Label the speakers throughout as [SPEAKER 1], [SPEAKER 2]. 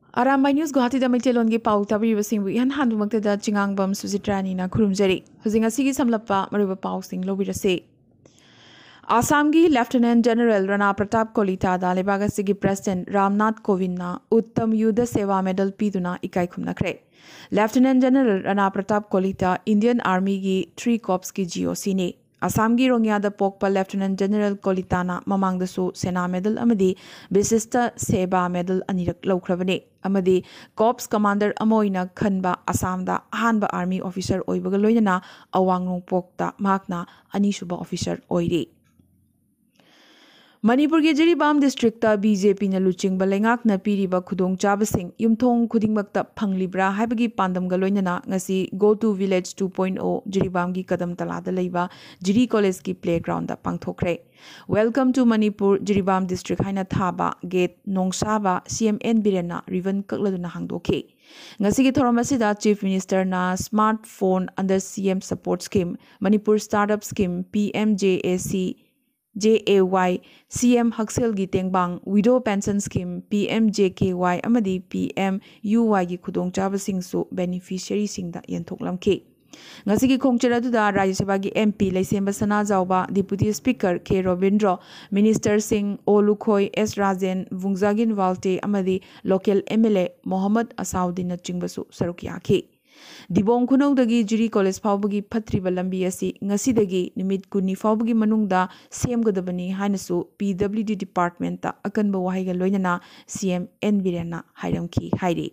[SPEAKER 1] Arambai News Guwahati da Maitelongi Pau Tabi Singbu Yan Handumakta da Chingangbam Suzitrani na Kurumjari. Huzinga Sigi Samlapa Maruba Pau Sing Lobirase. Assamgi Lieutenant General Rana Pratap Kolita da Lebaga Sigi President Ramnath Kovind na Uttam Yuddha Seva Medal Piduna Ikai Khumnakre. Lieutenant General Rana Pratap Kolita Indian Army gi 3 Corps ki GOC ne. Assamgi Rongyada Pokpa Lieutenant General Kolitana Mamangdasu Sena Medal Amadi Bisista Seba Medal Anirak Laukrabane Amadi Corps Commander Amoina Khanba Assamda Ahanba Army Officer Oibaga Loinana Awangrong Pokta Makna Anishuba Officer Oiri Manipur ke Jiribam district ta BJP na luching balengak na piriba khudong chabasing yumthong khudingmakta phanglibra haibagi pandam galoinana ngasi go to village 2.0 Jiribam gi kadam talada leiba Jiri College ki playground da pangthokre Welcome to Manipur Jiribam district haina thaba gate nongsaba CMN Birena riven kakladuna hangdokhe ngasi gi thoram asida Chief Minister na smartphone under CM support scheme Manipur startup scheme PMJAC JAY CM Haksel gi tengbang widow pension scheme PMJKY amadi PMUY gi khudong chabasing su beneficiary singda yenthoklamke ngasi gi khongchara du da Rajya Sabha gi MP Laisemba Sana Jawba Deputy Speaker K Robindro Minister Singh Olukhoi S Rajen Vungzagin Walte amadi local MLA Mohammad Asauddin na chingbasu sarukya Dibong Kunogdagi Jiri College Faubagi Patriba Lambi asi ngasidagi nimit kuni faubagi manungda semgadabani hainasu PWD department ta akanba wahaiga loinana CM N Birena hairamki hairi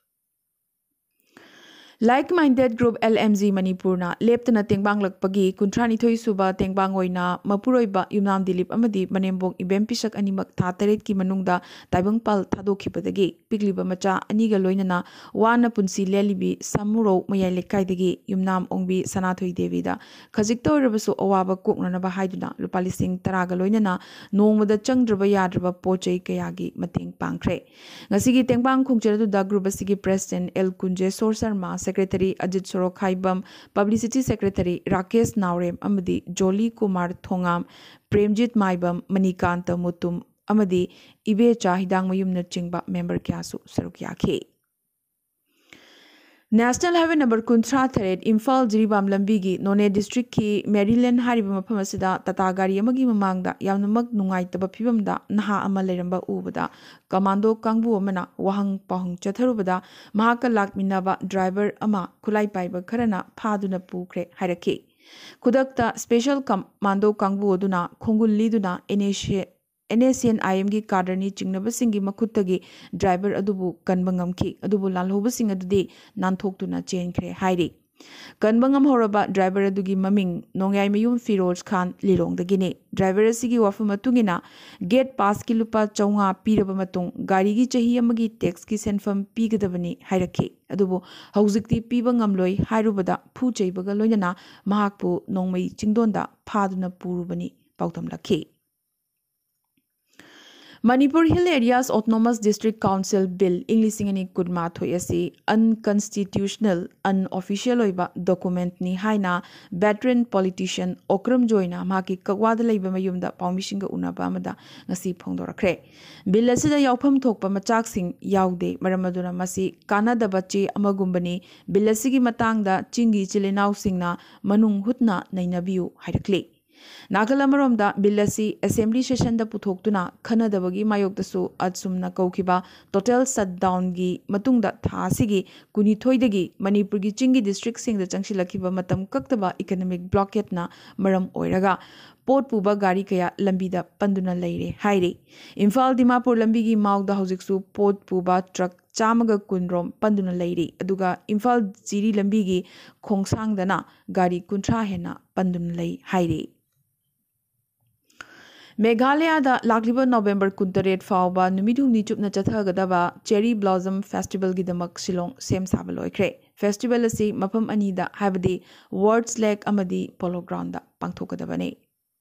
[SPEAKER 1] Like-minded group LMZ Manipur na leptana tengbang lakpagi kuntrani thoi suba tengbang oina mapuroiba yumnam dilip amadi manembong ibem pisak animak tha taret ki manungda taibang pal thadokhipadagi pigliba macha aniga loinana wana punsi lelibi samuro mayai lekaidagi yumnam ongbi sanathoi devi da khajik toirabasu awaba koknana ba haiduna lupa lising taraga loinana nongmada changdraba yadraba pochai kayagi mateng pangkhre ngasigi tengbang khongcheradu da group asigi president L Kunje Sor Sharma Secretary Ajit Sorok Haibam, Publicity Secretary Rakesh Naurem Amadi Jolly Kumar Thongam, Premjit Maibam Manikanta Mutum Amadi Ibe Chahidang Mayum Chingba member Kyasu Sarukyake. National Highway number Kuntra Thread Imphal Jiribam Lambigi None District ki Maryland Haribama Pamasida Tata Gari Amagi Mamangda Yamnamak Nungai Taba Pibamda Naha Amaleramba Ubada Commando Kangbu Amana Wahang Pahung Chatharubada Mahaka Lakminaba Driver Ama Kulai Paiba Karana Paduna Pukre Hairake Kudakta Special Commando Kangbu Duna Kongul Liduna NACN IMG Kadarni Chingnabasingi Makutagi driver Adubu Kanbangamki Adubu Lalhobasing Adudi Nantoktuna Chain Kre Hairi Kanbangam Horaba driver Adugi Maming Nongai Mayum Firoz Khan Lilong the Guinea driver Sigi Wafumatungina Get Pass Kilupa Chonga Pirabamatung Garigi Chahiamagi Tex Ki Senfam Pigadavani Hairake Adubu Hauzikti Pibangamloi Hairubada Puchay Bagaloyana Mahakpu Nongmai Chingdonda Paduna Purubani Pautam Lake Manipur Hill Areas Autonomous District Council Bill English Ingani Kudma Thoyasi unconstitutional unofficial oiba document ni haina veteran politician Okram Joina maki kakwada leiba mayumda paumishinga unaba amada ngasi phongdorakre bill asida yaupam thokpa machaksing yaude maramaduna masi kanada bache amagumbani bill asigi matangda chingi chilenau singna manung hutna nainabiu hairakle Nagalamaromda Billasi Assembly Session da Putoktuna Kanadabagi Mayokdasu Atsumna Kaukiba Total Shutdown gi Matungda Thasigi Kunithoidagi Manipurgi Chingi District Sing the Changsilakiba Matam Kaktaba Economic Blockade na Maram Oiraga Port Puba Gari Kaya Lambida Panduna Leire Hairi Imphal Dimapur Lambigi Maugda Hojiksu Port Puba Truck Chamaga Kunrom Panduna Leire Aduga Imphal Jiri Lambigi Khongsangdana Gari Kuntra Hena Panduna Lei Hairi Meghalaya da Lakliba November Kuntaret Fauba Numidhumni Chupna Chathagadaba Cherry Blossom Festival Gidamak Shillong Sem Sabaloikre Festival asi Mapam Anida Habadi Words Lake Amadi Polo Ground da Pangthokadabane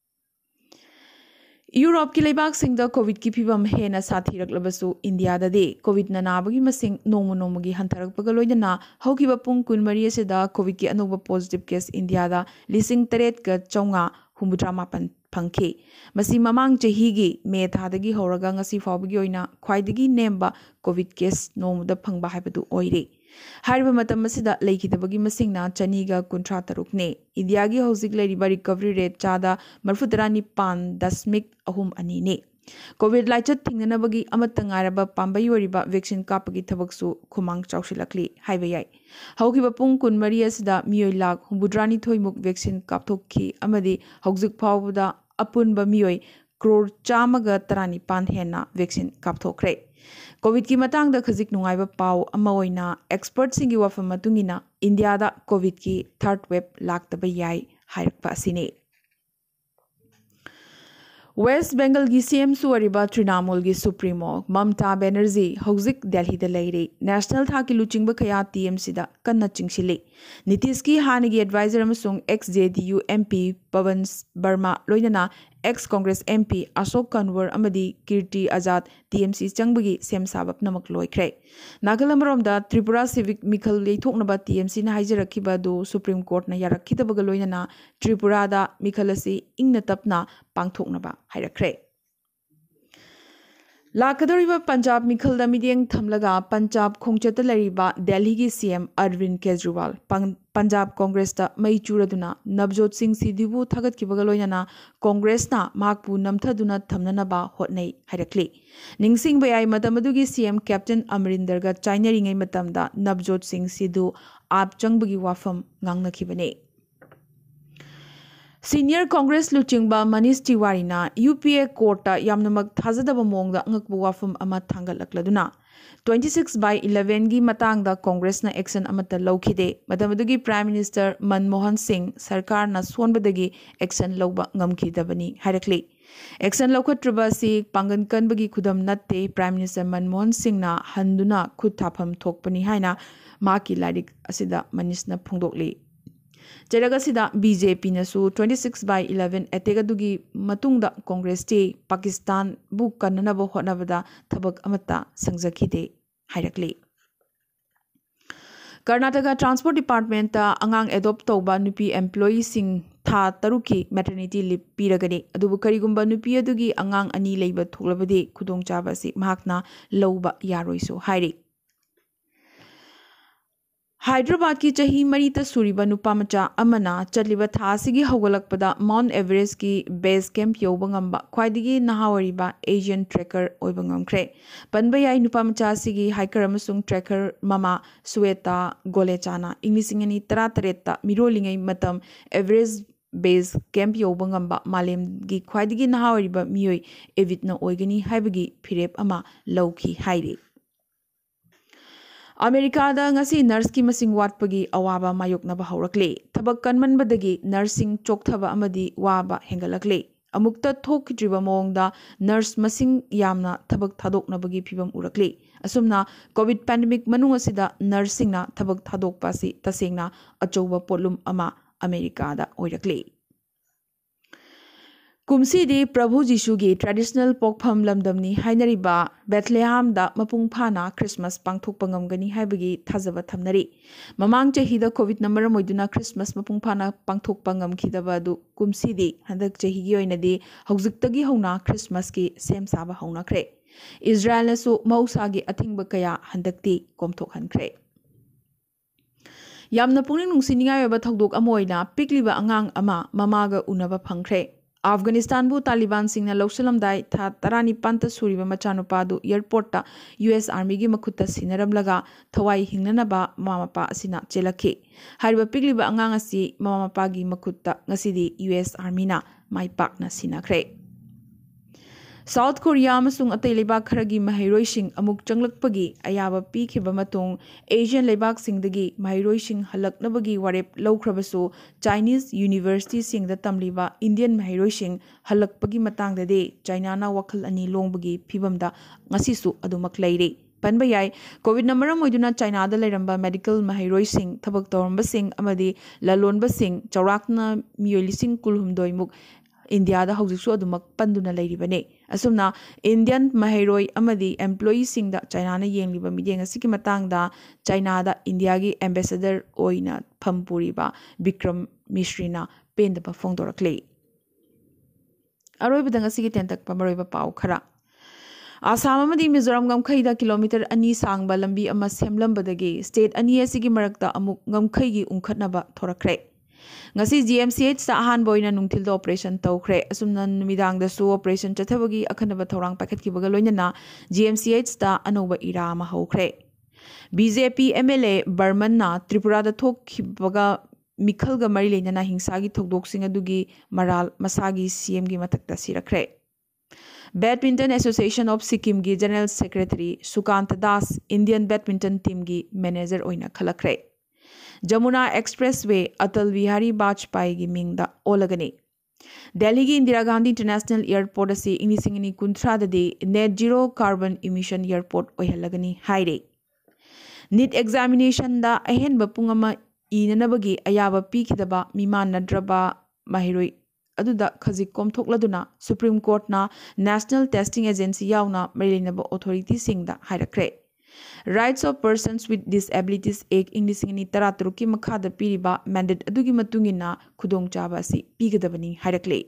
[SPEAKER 1] Europe ki leibak singda COVID ki phibam hena sathirak India da de COVID na nabagi masing nomo gi hantarak pagaloidana haukiba pung kun mari asida COVID ki anoba positive case India da lising teret ka chaunga हुमुद्रामापन फंखी मसी ममांग चहीगी मे थादगी होरगा ngasi फावगी ओइना ख्वाइदगी नेम्बा कोविड केस नोमदा फंगबा हाइबदु ओइरे हारिबा मतम मसिदा लेखिदबगी मसिंगना चनीगा कुंट्रा तरुकने इंडियागी हौजिक लेरिबा रिकवरी रेट चादा मरफुदरा निपान दशमिक अहुम अनी ने कोविड लाइचत थिंगनबगी अमत ngairaba pambai oriba vaccine kapagi thabaksu khumang chawsilakli haiba yai haukiba pung kunmari asida miyoi lak humbudrani thoimuk vaccine kapthokki amadi hauzik phawda apunba miyoi crore chamaga tarani pan henna vaccine kapthokre covid ki matang da khazik nungaiba paw ama oina expert singi wafam matungina india da covid ki third wave laktaba yai hairakpa asine West Bengal की CM सुअरिबा तृणमूल की supremo Mamata Banerjee हौजिक दिल्ली दा लेरे national था की लुचिंग खया TMC दा कन्ना चिंगसिले नीतीश की हानिगी एडवाइजर अमसुंग ex JDU MP Pavan Varma लोइनना एक्स कांग्रेस MP अशोक कन्वर अमदी कीर्ति आजाद TMC चंगबगी सेम साबप नमक लोइख्रे नागलमरोमदा त्रिपुरा सिविक मिखल लेथोकनबा TMC ना हाइजरखिबा दो सुप्रीम कोर्ट ना यारखिदबग लोइनना त्रिपुरा दा मिखल असि इंगना तपना पांगथोकनबा हाइरख्रे लाकदोरिबा पंजाब मिखल मिडियंग थमलगा पंजाब खोंगचत लरिबा दिल्ली की CM अरविंद केजरीवाल पंजाब कांग्रेस ता मई चूरदुना नवजोत सिंह सिद्धू थगत की बगलोइना कांग्रेस ना माकपु नमथदुना थमननबा होटनै हाइरखले निंगसिंग बयाई मतमदुगी CM कैप्टन अमरिंदर गा चाइनरिंगै मतमदा नवजोत सिंह सिद्धू आप चंगबगी वाफम गांगनखिबने Senior Congress Luchingba Manish Tiwari na UPA court yamnamak thazadaba mongda ngakbu wafum ama thangalakladuna 26/11 gi matangda Congress na action amata lawkhide madamadugi Prime Minister Manmohan Singh sarkar na sonbadagi action lawba ngamkhidabani hairakli action lawkhatraba si pangan kanbagi khudam natte Prime Minister Manmohan Singh na handuna khud thapam thokpani haina maki larik asida Manish na phungdokli Jeragasida BJP nasu 26/11 ategadugi matungda Congress te Pakistan bu kannanaba hotnabada thabak amata sangjakhide hairakli Karnataka Transport Department ta angang adopt tawba nupi employee sing tha taruki maternity leave piragani adubu karigumba nupi adugi angang ani leiba thoklabade khudongchaba si mahakna lawba yaroisu hairi Hyderabad की चही मरीता सूरीबा नुपा मचा अमना चलिबा थासिगी हौगलकपदा Mount Everest की base camp यौबंगंबा ख्वाइदिगी नहावरीबा एशियन ट्रेकर ओइबंगमख्रे पनबयाई नुपा मचा सिगी हाइकर अमसुंग ट्रेकर ममा सुएता गोलेचाना इंग्लिसिंगनी 13 मिरोलिंगै मतम एवरेस्ट बेस कैंप यौबंगंबा मालेम की ख्वाइदिगी नहावरीबा मियोय एविटना ओइगनी हाइबगी फिरेप अमा लौखी हाइरे America ngasi nurse ki masing watpagi awaba mayoknaba haurakle thabak kanmanbadagi nursing chokthaba amadi waba hengalakle amukta thokidriba mongda nurse masing yamna thabak thadoknabagi phibam urakle asumna covid pandemic manung asida nursing na thabak thadokpa si tasengna achouba potlum ama America da oirakle Kumsidi Prabhu Jishu gi traditional pokpham lamdamni hainariba Bethlehem da mapung phana Christmas pangthokpa ngamgani haibagi thajaba thamnari mamang chahi da covid number moiduna Christmas mapung phana pangthokpa ngamkhidaba du kumsidi handak chahi gi oinadi haujiktagi hauna Christmas ki sem saba hauna khre Israel nasu mausa gi athingba kaya handakti komthok hankhre yamna pungning nungsiningai ba thokdok amoina pikliba angang ama mamaga unaba phangkhre Afghanistan bu Taliban singna lawsalamdai tha tarani panta suriba machanupa du airport ta US Army gi makhutta sinaramlaga thawai hingnanaba mamapa asina chelakhi hariba pigliba angang asi mamapa gi makhutta ngasidi US Army na maipakna sinakhre South Korea amasung atay leibak kharagi mahairoising amuk changlakpagi ayaba pikhiba matung Asian leibak singdagi mahairoising halaknabagi warep lawkhrabasu Chinese University singda tamliba Indian mahairoising halakpagi matangda de China na wakhal ani longbagi phibamda ngasisu adumak leire panba yai covid number moiduna China da leiramba medical mahairoising thabak tawramba sing amadi lalonba sing chawrakna miyolising kulhumdoi muk India da haujisu adumak panduna leiribane asumna Indian mahairoi amadi employee singda China na yengliba mideng asiki matangda China da India gi ambassador oina phampuriba Vikram Misri na pendaba phongdorakle अरोइबदंग असिगी तेंतक मरोइब पाउ खरा आसाम अमदी मिजोरम गमखैदा kilometre अनि सांगबा लंबी अमा सेमलंबदगी स्टेट अनि असिगी मरक्ता अमुक गमखैगी उंखटनबा थोरखरे ngasi GMCH sta ahan boina nungthil do operation tawkhre asumna numidang da su operation chathabagi akhanaba thorang pakhatki baga loinana GMCH sta anoba ira ma haukhre BJP MLA Barman na Tripura da thokhibaga mikhal ga mari leinana hingsa gi thokdoksing adugi maral masagi CM gi matakta sirakre Badminton Association of Sikkim gi General Secretary Sukant Das Indian Badminton team gi manager oina khalakre Jamuna Expressway Atal Bihari Vajpayee gi mingda olagani Delhi gi Indira Gandhi International Airport asi ingisingini kunthra dadi net zero carbon emission airport oihalagani haire NEET examination da ahen bapungama inanabagi ayaba pikidaba miman nadraba mahiroi aduda khazik komthokladuna Supreme Court na National Testing Agency yauna marinaba authority singda hairakre Rights of Persons with Disabilities Act Inglisingni Taraturuki Makhada Piriba mandate adugi matungina khudong chaba asi pigadabani hairakle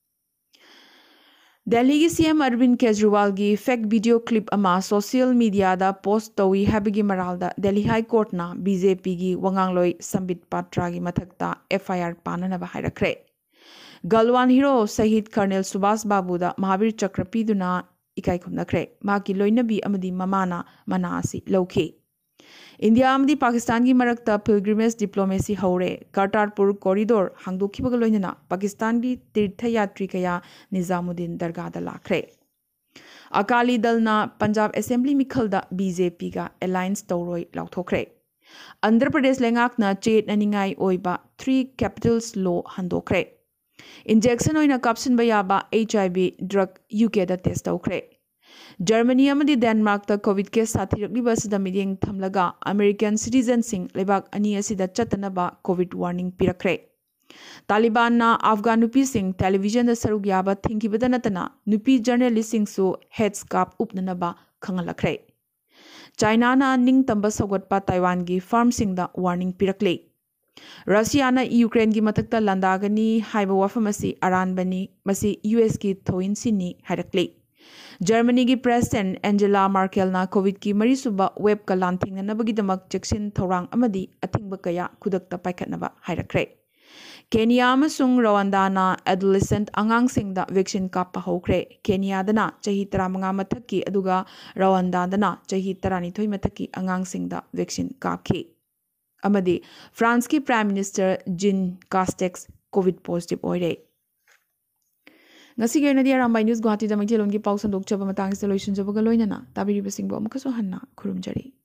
[SPEAKER 1] Delhi gi CM Arvind Kejriwal gi fake video clip ama social media da post tawi habigi maralda Delhi High Court na BJP gi wangangloi Sambit Patra gi mathakta FIR pananaba hairakre Galwan hero Sahid Colonel Subhas Babu da Mahavir Chakra piduna ikai khumnakre maki loinabi amadi mamana manasi lawkhe India amadi Pakistan gi marakta pilgrimage diplomacy hore Kartarpur corridor hangdokhibaga loinana Pakistan gi tirtha yatri kaya Nizamuddin dargah da lakre Akali Dal na Punjab Assembly mikhalda BJP ga alliance tawroi lauthokre Andhra Pradesh lengak na chet naningai oiba 3 capitals law handokre Injection oina kapsin bayaba HIV drug UK da test tawkhre Germany amadi Denmark ta COVID case sathirakliba sida miding thamlaga American citizen sing lebak ani asida chatanaba COVID warning pirakre Taliban na Afghan nupi sing television da saruk yaba thingkibada natana nupi journalist sing su headscarf upnanaba khangalakre China na ningtamba sogatpa Taiwan gi farm sing da warning pirakle Russia na Ukraine gi matakta landagani haiba wafamasi aranbani masi US ki thoin sini hairakle Germany gi President Angela Merkel na COVID ki marisuba web ka lanthing na nabagi damak jackson thorang amadi athingba kaya khudakta paikhatnaba hairakre Kenya amasung Rwanda na adolescent angang singda vaccine kappa hokre Kenya dana chahi 35 mathakki aduga Rwanda dana chahi 12 mathakki angang singda vaccine kapki Amadi France ki Prime Minister Jean Castex COVID positive oire ngasi ge na dia Arambai News Guwahati da maijelon gi pau sandok chaba matang solution jaba ga loinana tabiri basing bo amkaso hanna khurumjari